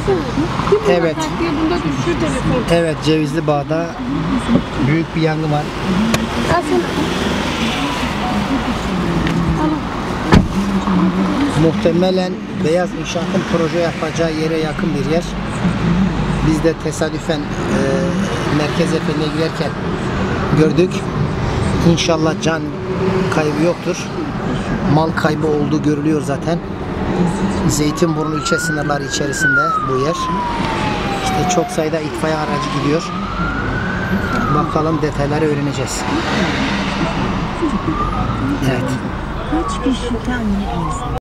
Evet. Evet, Cevizli Bağ'da büyük bir yangın var. Muhtemelen Beyaz İnşaat'ın proje yapacağı yere yakın bir yer. Biz de tesadüfen Merkez Efendi'ye girerken gördük. İnşallah can kaybı yoktur. Mal kaybı olduğu görülüyor zaten. Zeytinburnu ilçe sınırları içerisinde bu yer. İşte çok sayıda itfaiye aracı gidiyor. Bakalım, detayları öğreneceğiz. Evet. Kaç kişi tahmin